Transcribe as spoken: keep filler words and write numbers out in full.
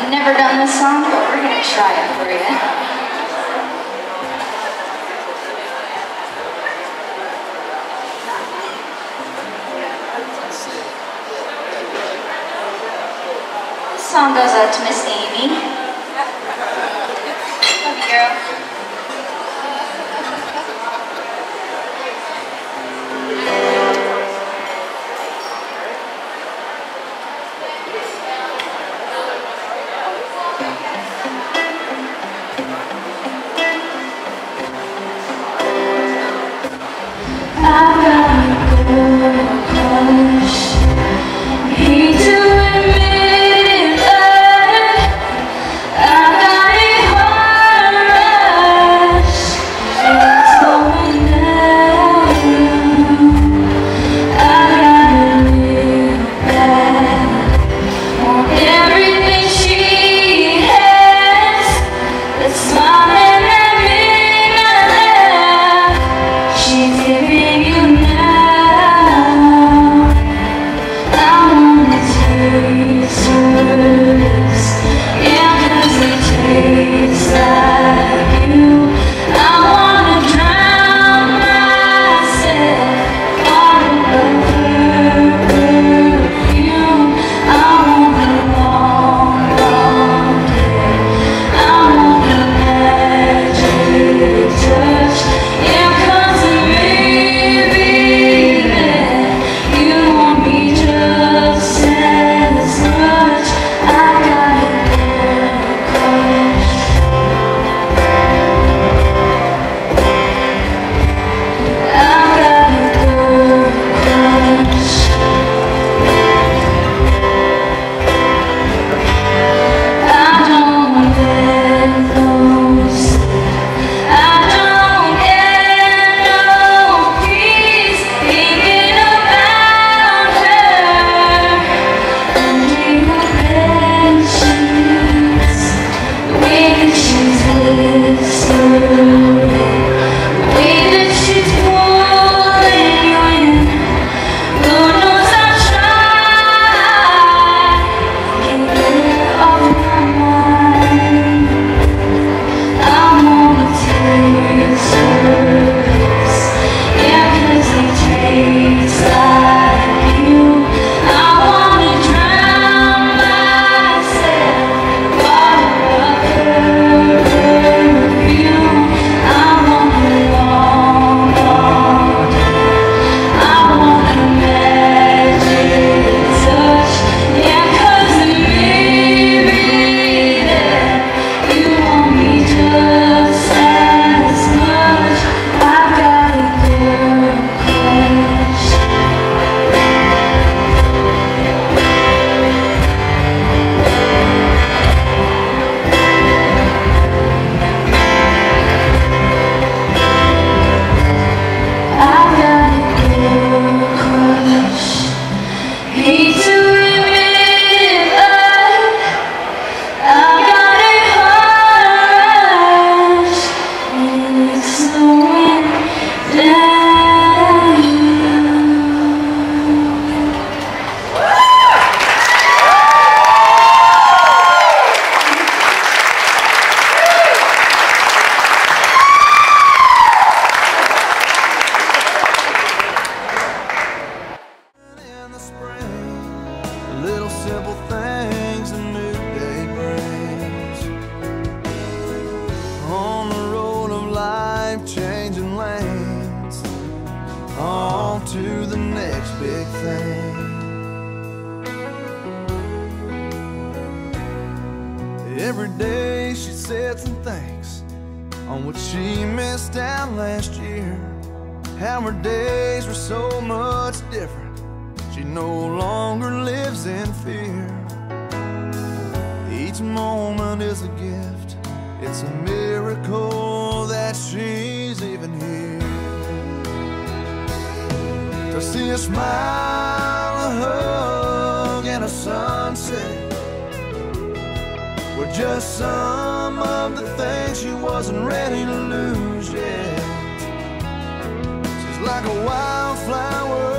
I've never done this song, but we're gonna try it for you. This song goes out to Miss Amy. Love you, girl. I've got a girl crush. Hate to admit it, but I got a heart rush. It's going down. I got a little bad on everything she has. The smile and that midnight laugh. She's giving you now. I wanna taste hers. Yeah, 'cause it tastes like you. I wanna drown myself all of her perfume. I want a long, long day. I want a magic touch. Yeah, 'cause it may be that you want me just as much. I got a girl crush. I got a girl crush. I don't let those I don't get no peace thinking about her. Under her bed sheets, the way that she's whispering, the way that she's pulling you in. Lord knows I try, can't get her off my mind. I wanna taste hers, yeah, 'cause they taste like you. I wanna drown myself all of her perfume. I want a long, long day. I want a magic touch, yeah, 'cause it may be that you want me just as much. I've got a girl crush. I've got a girl crush. Hate to admit it, but I've got a heart rush, and it's going down. In the spring, the little simple things a new day brings. On the road of life, changing lanes, on to the next big thing. Every day she sits and thinks on what she missed out last year. How her days were so much different. She no longer lives in fear. Each moment is a gift. It's a miracle that she's even here. To see a smile, a hug, and a sunset were just some of the things she wasn't ready to lose yet. She's like a wildflower